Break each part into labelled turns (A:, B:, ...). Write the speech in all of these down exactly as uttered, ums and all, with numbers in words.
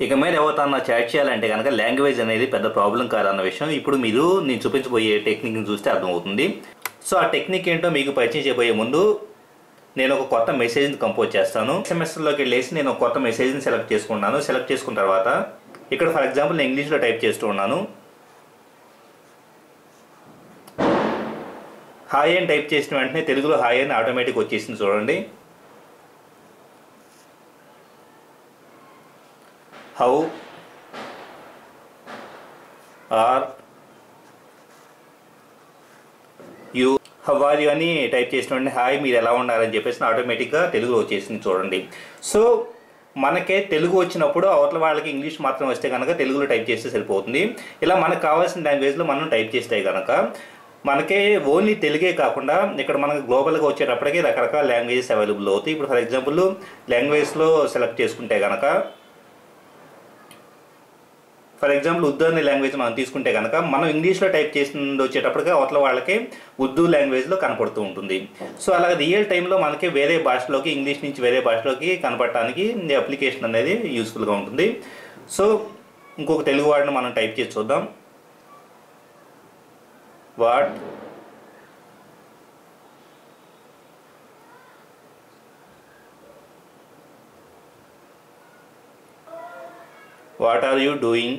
A: ఇక మీద ఎవరితో చాట్ చేయాలంటే కనుక లాంగ్వేజ్ అనేది పెద్ద ప్రాబ్లం కాదన్న విషయం ఇప్పుడు మీరు నేను చూపించబోయే టెక్నిక్ని చూస్తే అర్థమవుతుంది. సో ఆ టెక్నిక్ ఏంటో మీకు పరిచయం చేయబోయే ముందు నేను ఒక కొత్త మెసేజ్ని కంపోజ్ చేస్తాను. ఎస్ఎంఎస్లోకి వెళ్ళేసి నేను ఒక కొత్త మెసేజ్ని సెలెక్ట్ చేసుకున్నాను. సెలెక్ట్ చేసుకున్న తర్వాత ఇక్కడ ఫర్ ఎగ్జాంపుల్ నేను ఇంగ్లీష్లో టైప్ చేస్తూ ఉన్నాను. హాయ్ అని టైప్ చేసిన వెంటనే తెలుగులో హాయ్ అని ఆటోమేటిక్ వచ్చేసింది చూడండి. How are you how are you అని టైప్ చేసిన వెంటనే హాయ్ మీరు ఎలా ఉన్నారని చెప్పేసి ఆటోమేటిక్గా తెలుగులో వచ్చేసింది చూడండి. సో మనకే తెలుగు వచ్చినప్పుడు అవతల వాళ్ళకి ఇంగ్లీష్ మాత్రం వస్తే కనుక తెలుగులో టైప్ చేస్తే సరిపోతుంది. ఇలా మనకు కావాల్సిన లాంగ్వేజ్లో మనం టైప్ చేస్తే కనుక మనకే ఓన్లీ తెలుగే కాకుండా ఇక్కడ మనకు గ్లోబల్గా వచ్చేటప్పటికి రకరకాల లాంగ్వేజెస్ అవైలబుల్ అవుతాయి. ఇప్పుడు ఫర్ ఎగ్జాంపుల్ లాంగ్వేజ్లో సెలెక్ట్ చేసుకుంటే కనుక ఫర్ ఎగ్జాంపుల్ ఉర్దూ అనే లాంగ్వేజ్ మనం తీసుకుంటే కనుక మనం ఇంగ్లీష్లో టైప్ చేసింది వచ్చేటప్పటికి అవతల వాళ్ళకి ఉర్దూ లాంగ్వేజ్లో కనపడుతూ ఉంటుంది. సో అలాగే రియల్ టైంలో మనకి వేరే భాషలోకి ఇంగ్లీష్ నుంచి వేరే భాషలోకి కనపడటానికి ఈ అప్లికేషన్ అనేది యూస్ఫుల్గా ఉంటుంది. సో ఇంకొక తెలుగు వాడిని మనం టైప్ చేసి చూద్దాం. What what are you doing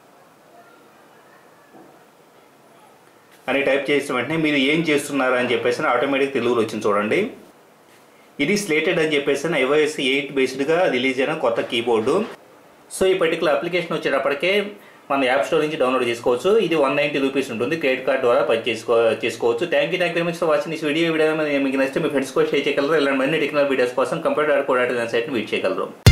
A: అని టైప్ చేసిన వెంటనే మీరు ఏం చేస్తున్నారు అని చెప్పేసి ఆటోమేటిక్ తెలుగులో వచ్చింది చూడండి. ఇది స్లేటెడ్ అని చెప్పేసి ఐఓఎస్ ఎయిట్ బేస్డ్గా రిలీజ్ అయిన కొత్త కీబోర్డు. సో ఈ పర్టికులర్ అప్లికేషన్ వచ్చేటప్పటికే మన యాప్ స్టోర్ నుంచి డౌన్లోడ్ చేసుకోవచ్చు. ఇది వన్ నైంటీ రూపీస్ ఉంటుంది. క్రెడిట్ కార్డ్ ద్వారా పర్చేస్ చేసుకో చేసుకోవచ్చు thank you thank you very much for watching this video. Video మీకు నచ్చితే మీ ఫ్రెండ్స్ కూడా షేర్ చేయగలరు. ఇలాంటి మరిన్ని టెక్నికల్ వీడియోస్ కోసం కంప్యూటర్ కోడ్ సైట్ని విజిట్ చేయగలరు.